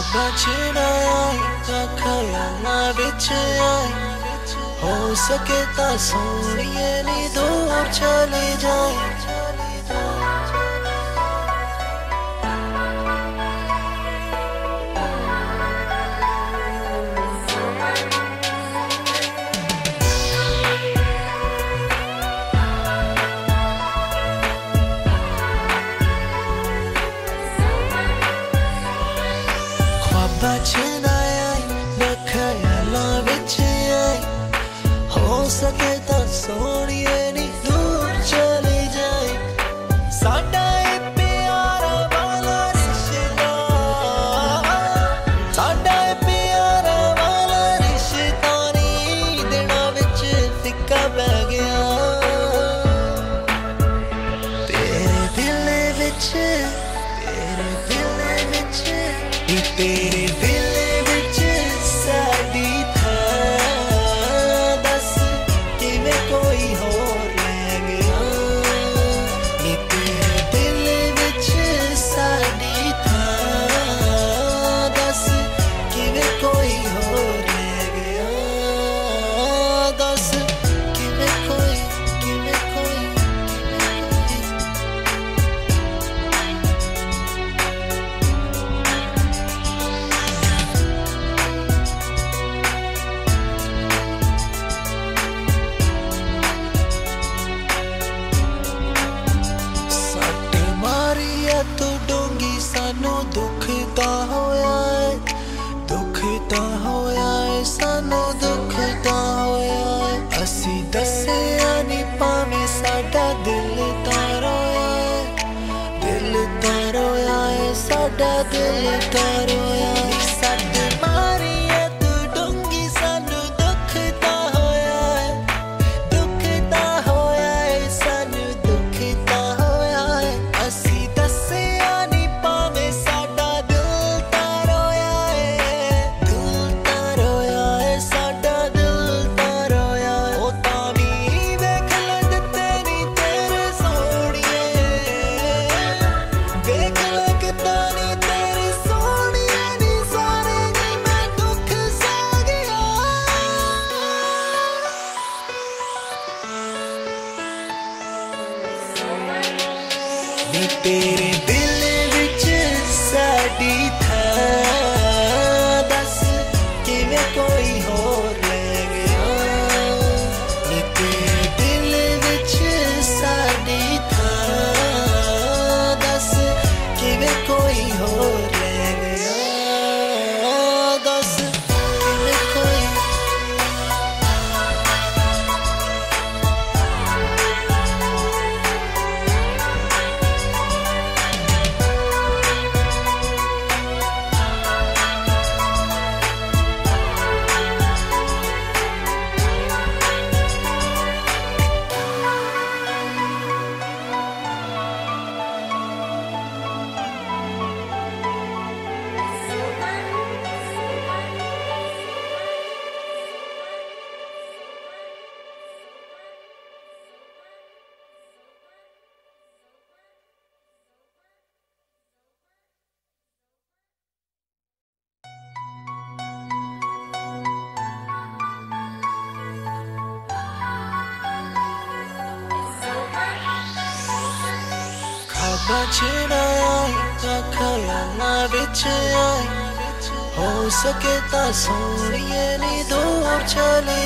बचना आए खयालां विच आए हो सके ता सोनिए नी दूर चली जाए। बचना आए खयालां विच आए हो सके ता सोनिए नी दूर चली जाए। साडा ए प्यारा वाला रिश्ता, साडा ए प्यारा वाला रिश्ता नी दिनां विच फिक्का पै गया। तेरे दिल विच, तेरे दिल विच, तेरे दिल विच साडी थां दस किवें कोई होर लै गया। नी तेरे दिल विच साडी थां दस किवें कोई होर लै गया। दस किवें कोई, किवें कोई, तू डूंगी सानू दुख ता होया है, दुख ता होया है, सानू दुख ता होया है। असी दस्सिया नी भावें साडा दिल ता रोया है, दिल ता रोया है, साडा दिल ता रोया है। सट मारी है तू डूंगी सानू दुख ता होया है, दुख ता होया है, सानू दुख ता होया है। असी तेरे दिल विच साडी थां दस किवें कोई होर लै गया। नी तेरे दिल विच साडी थां दस किवें कोई होर लै गया। दस किवें कोई, बचना आए खयालां विच आए हो सके ता सोनिए नी दूर चली